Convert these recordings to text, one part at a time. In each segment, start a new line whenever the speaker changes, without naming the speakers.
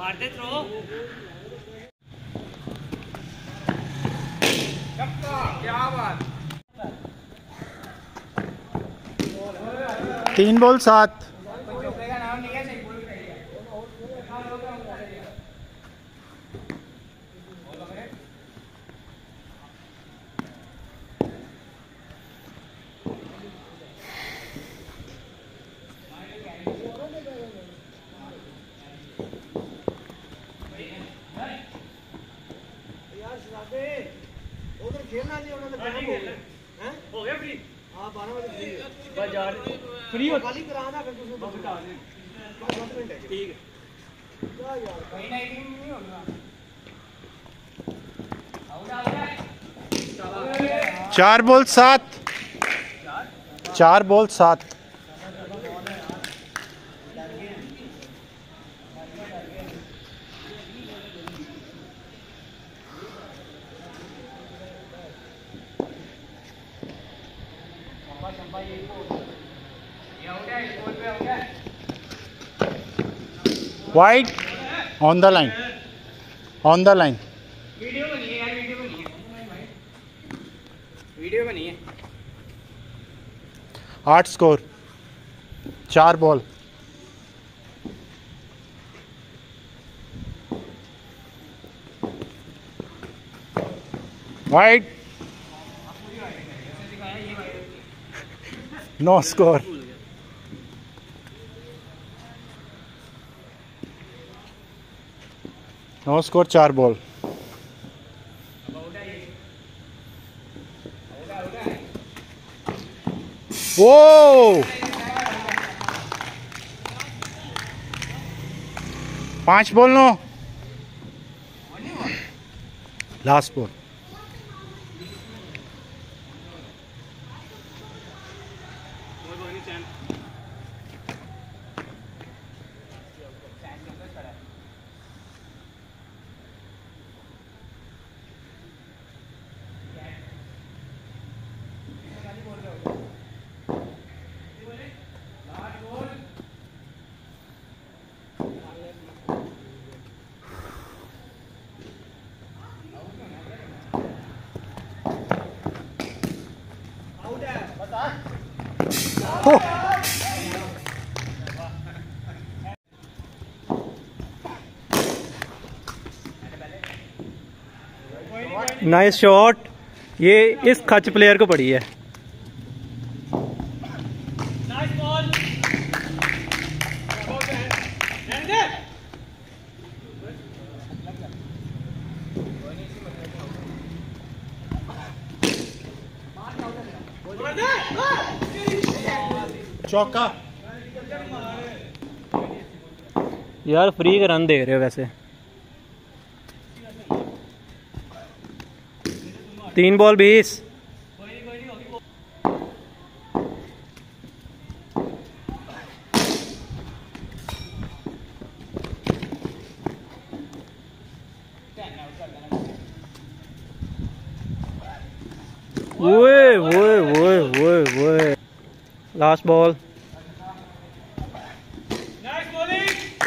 मार they throw. क्या बात।
3 बॉल 7।
उधर खेलना नहीं उन्होंने
हो गया फ्री।
हाँ 12 बजे
बस जा फ्री हो
खाली कराना फिर कुछ बता दे। 10 मिनट है।
ठीक है।
क्या यार
कोई नहीं होगा।
4 ball 7। 4 ball 7। Wide on the line. On the line.
Video बनी है यार, वीडियो बनी है। वीडियो बनी है।
8 score. 4 ball. Wide. No score. No score. 4 ball. ओ 5 ball 9। Last ball. Nice shot. ये इस खच प्लेयर को पड़ी है।
Nice ball.
चौका।
यार फ्री का रन दे रहे हो वैसे। 3 बॉल 20। वो लास्ट बॉल।
Nice bowling.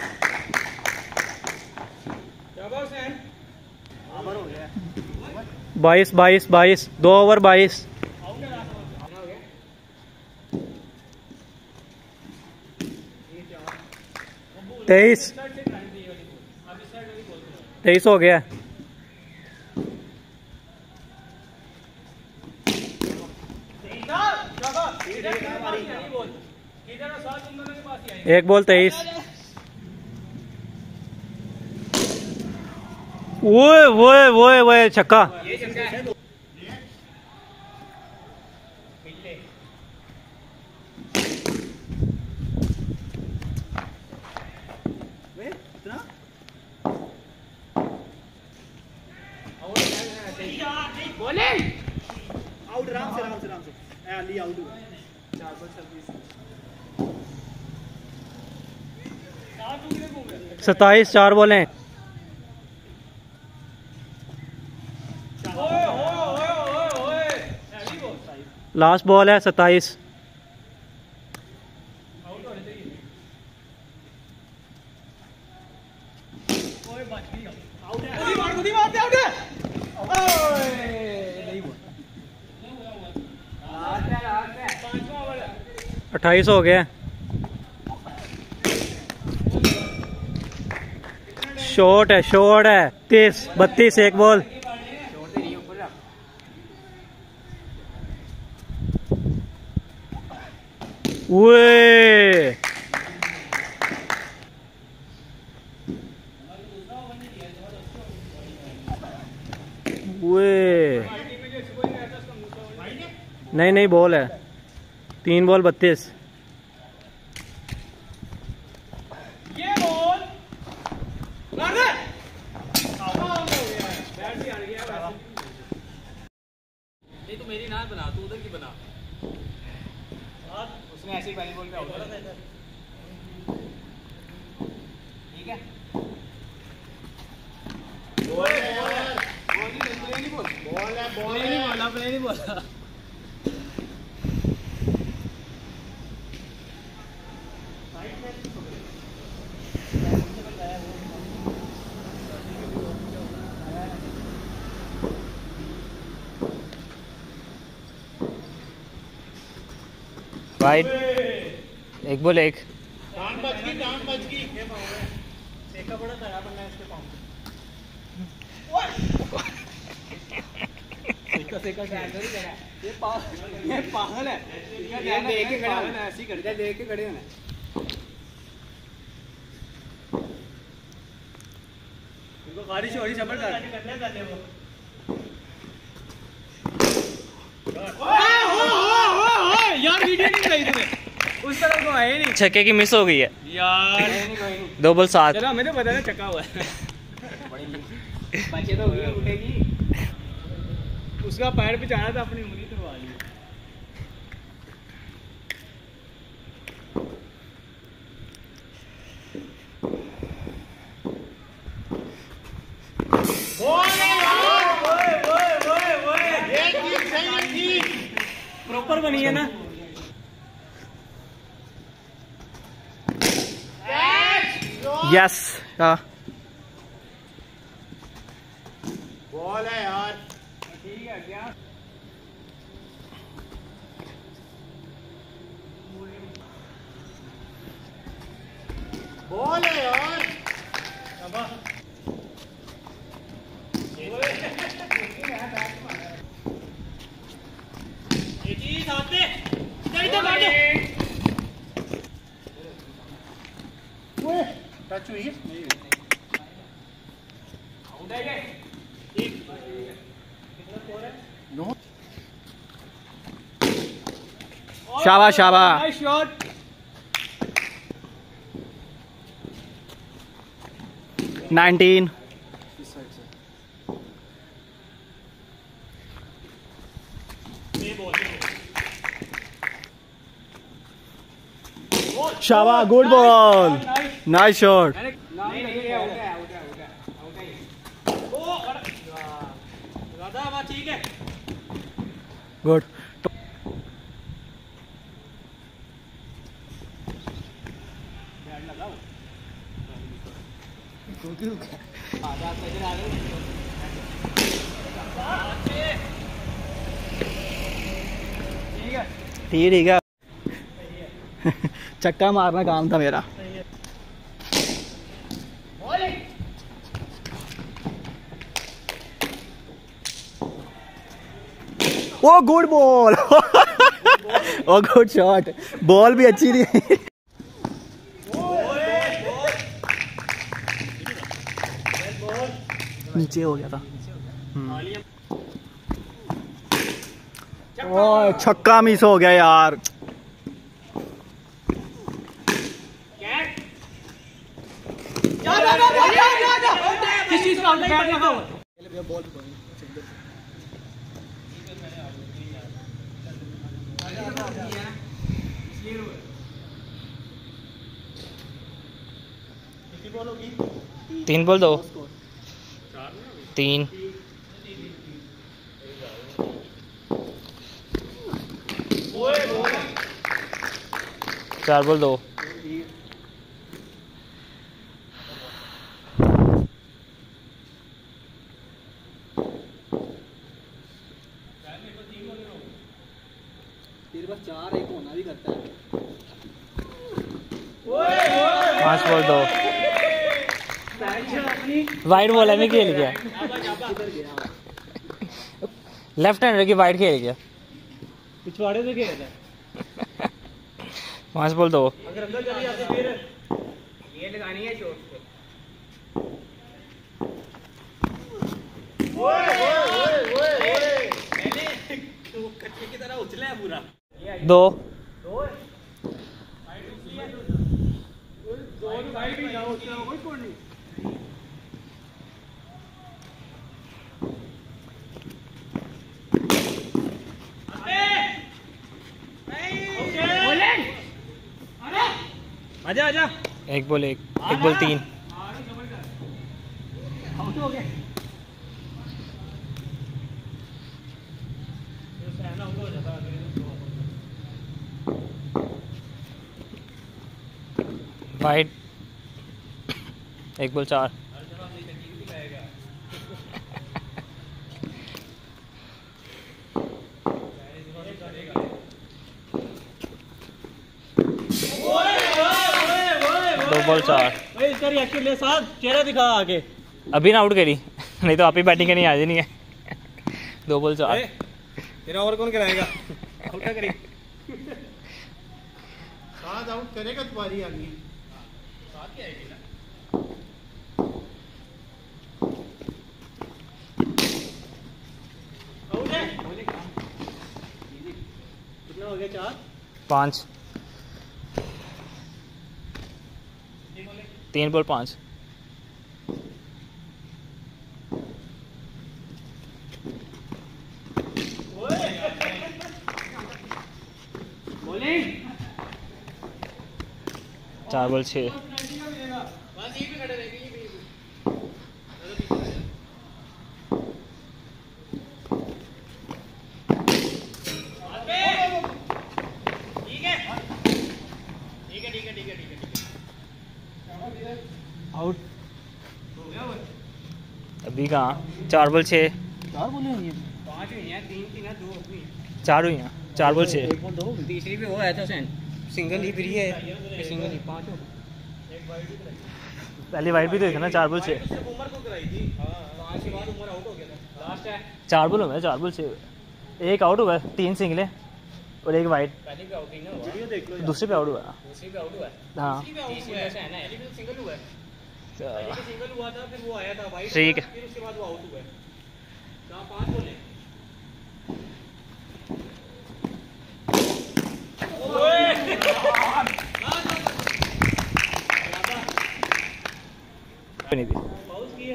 शाबाश है।
22 2 ओवर 22। 23 हो गया। एक बॉल 23। वो छक्का।
आउट। आराम से अली आउट। 4 बॉल 26।
27 4 बॉलें। लास्ट बॉल है 27।
खुद ही मारते आउट है। ओए नहीं बोल।
28 हो गया। शॉट है 30 32 एक बॉल। वे नहीं बॉल है 3 बॉल 32।
ये बॉल मार दे। आउट हो गया। बैट भी हार गया वैसे।
नहीं तो मेरी ना बना, तू उधर की बना। उसने ऐसे ही पहली बॉल पे आउट कर दिया। ठीक है। बॉल नहीं बोला।
वाइड एक बॉल एक।
टांग बच गई।
सेका बड़ा तगड़ा बनना है इसके पाँव। सेका ये पागल है। ये देख के खड़े होना, ऐसे ही करते हैं, देख के खड़े होना। इनको बारिश हो रही जबरदस्त। यार वीडियो नहीं बनाई तूने, उस तरफ को आए नहीं।
छक्के की मिस हो गई है
यार
2 बॉल 7।
चलो हमें तो पता है चक्का हुआ है। बच्चे तो उंगली उठेगी। उसका पैर पे जाना था, अपनी उंगली तुड़वा ली। प्रॉपर बनी है ना।
यस
बॉल है यार।
ठीक है क्या
बॉल है यार। टच हुई है? नो।
शाबाश शाबाश।
Nice shot.
19। शाबाश गुड बॉल नाइस शॉट।
ठीक है
गुड। ठीक है चक्का मारना काम था मेरा। ओ गुड बॉल। ओ गुड शॉट। बॉल भी अच्छी थी। नीचे हो गया था। ओ छक्का मिस हो गया यार।
किस चीज का बैट लगाओ।
तीन बॉल 2 3। चार बॉल 2। 5 बॉल 2। वाइड बॉल है मैं खेल गया, लेफ्ट हैंडर की वाइड खेल गया,
पिछवाड़े से खेल
5 बॉल 2।
अगर अंदर चली जाती फिर
ये लगानी है चोट पे।
2
आजा आजा
1 बॉल 1, 1 बॉल 3।
आउट हो गया।
Wide 1 ball 4। दो बॉल 4।
भाई इसका रिएक्शन ले साथ, चेहरा दिखा आगे।
अभी ना आउट करी, नहीं तो आप ही बैटिंग करनी आ जानी है। 2 बॉल 4।
तेरा और कौन कराएगा? आउट करी
साथ आउट करेगा तुम्हारी आगे।
साथ ही आएगी ना। आउट है। कितना हो गया? 4
5। 3 बॉल 5।
Bowling
4 ball 6।
आउट
अभी कहाँ? 4 बॉल 6।
4 बोले हुई है।
5 हुई हैं, 3 थी ना, 2 हुई।
4 हुई हैं, 4 बॉल 6।
1 बॉल 2
तीसरी भी वो है तो सिंगल ही फ्री है, सिंगल ही 5 हो।
पहली वाइड भी तो था ना, 4 बॉल 6।
उमर को कराई थी। हां 5 के बाद उमर आउट हो गया था।
लास्ट है
4 बॉल हो गए, 4 बॉल 6। एक आउट हुआ, 3 सिंगले और 1 वाइड।
पहले भी आउट ही ना हुआ,
वीडियो देख लो।
दूसरे पे आउट हुआ।
दूसरी भी आउट हुआ,
हाँ
तीसरी में से है ना, पहले भी सिंगल हुआ है।
पहले तो सिंगल हुआ था, फिर वो आया था वाइड,
ठीक है।
फिर उसके बाद वो आउट हुआ है। कहां 5 बोले?
नहीं थी।
पाउस की है।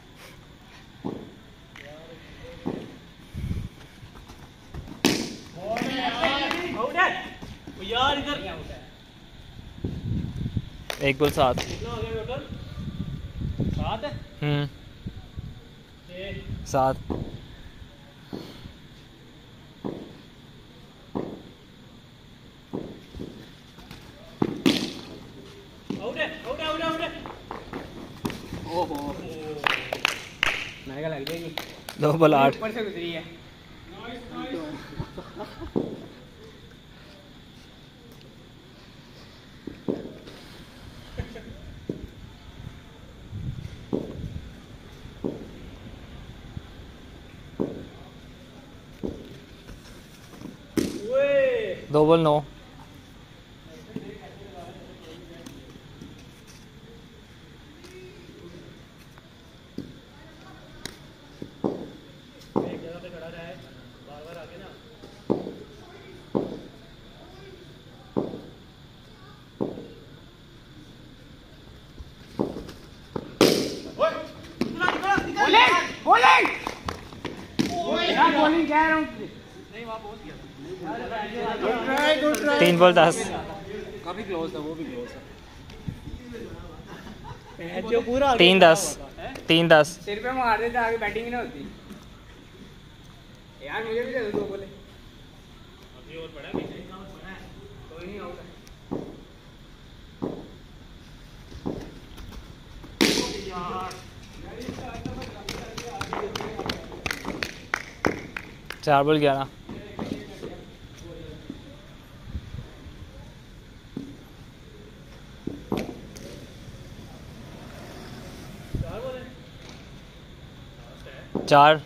आउट है। ओ यार इधर
1 बॉल 7।
कितना हो गया टोटल? 7 है।
7।
आउट है, आउट है, आउट है, आउट है।
ओहो मेरे का लग जाएगी,
2 बॉल 8।
ऊपर से गुजरी है।
ओए
2 बॉल 9।
एक जगह पे खड़ा रहा है, बार-बार आके ना। ओए
बॉलिंग बॉलिंग यार, बॉलिंग कह रहा हूँ।
नहीं वहां पहुंच गया था।
3 बॉल 10।
काफी क्लोज था, वो भी क्लोज था।
जो पूरा
3 10। 3 10।
सिर पे मार देते, आगे बैटिंग ही ना होती। यार मुझे भी दे दो 2 बोले।
अभी और बड़ा पीछे
कोई नहीं आउट है।
यार
4 बॉल 11। 4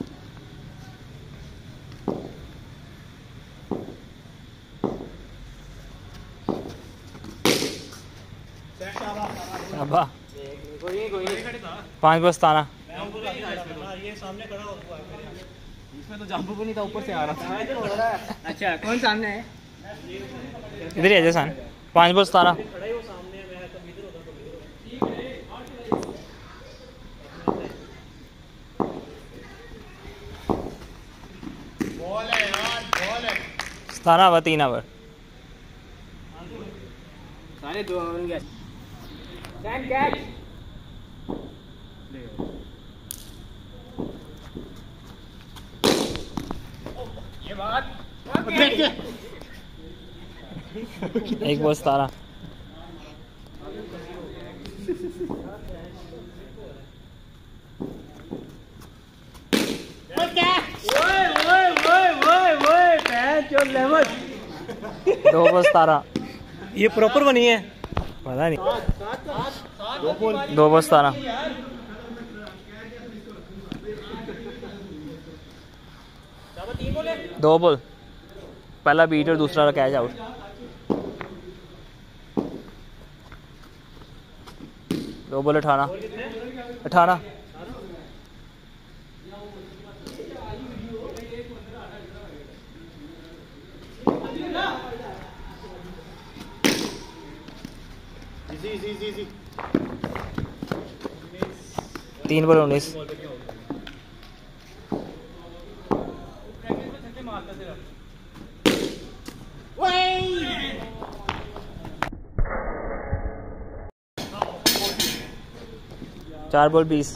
शाबा 5 बॉल 17
ये सामने खड़ा हुआ है इसमें तो जंप भी नहीं था, ऊपर से आ रहा था। अच्छा कौन सामने है?
इधर ही है जैसान 5 बॉल 17
बॉल है यार, बॉल है।
17 ओवर 3 ओवर
सारे 2 ओवर गए। कैच कैच ये बात
1 बॉल 17 2 बॉल 17
ये प्रॉपर बनी है।
पता नहीं 2 बॉल 17 2 बॉल पहला बीट और दूसरा catch out 2 ball 18 3 ball 19 4 ball 20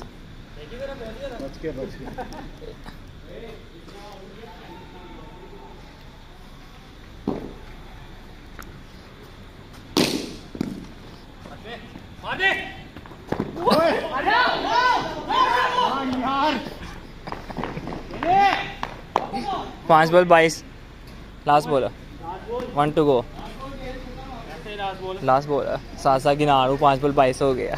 5 ball 22 last ball 1 to go last ball सासा गिना 5 बॉल 22 हो गया।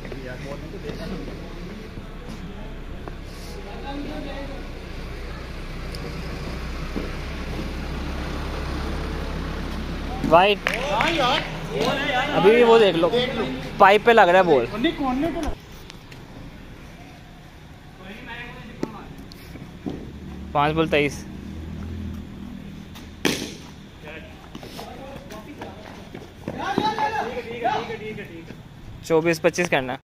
वाइट अभी भी वो देख लो पाइप पे लग रहा है बॉल। 5 बॉल 23 24-25 करना है।